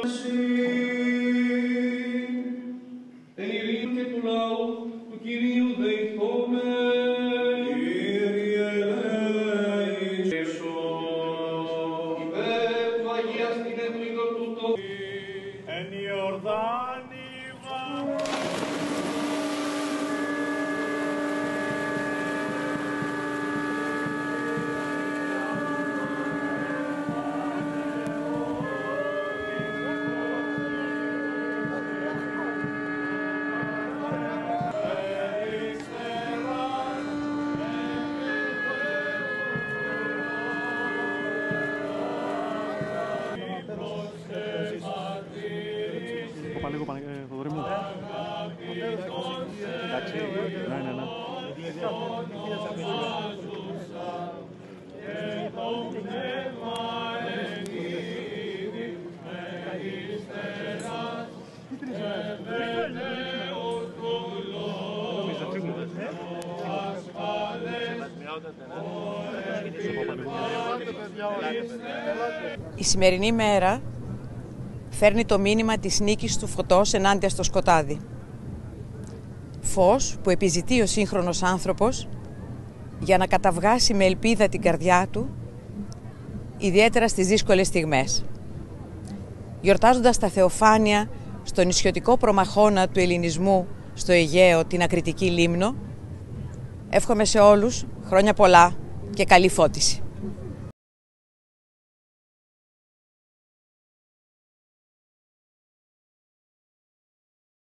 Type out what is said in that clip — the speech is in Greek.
Εν ειρήνη και του λαού του Κυρίου δεηθώμε. Κύριε ελέησον. Υπέρ του Αγίας την εκλίδων του τόπου. Εν Ιορδάνη λίγο Θοδωρή μου. Εντάξει. Ναι. Η σημερινή μέρα φέρνει το μήνυμα της νίκης του φωτός ενάντια στο σκοτάδι. Φως που επιζητεί ο σύγχρονος άνθρωπος για να καταβγάσει με ελπίδα την καρδιά του, ιδιαίτερα στις δύσκολες στιγμές. Γιορτάζοντας τα θεοφάνεια στο νησιωτικό προμαχώνα του ελληνισμού στο Αιγαίο, την Ακριτική Λίμνο, εύχομαι σε όλους χρόνια πολλά και καλή φώτιση.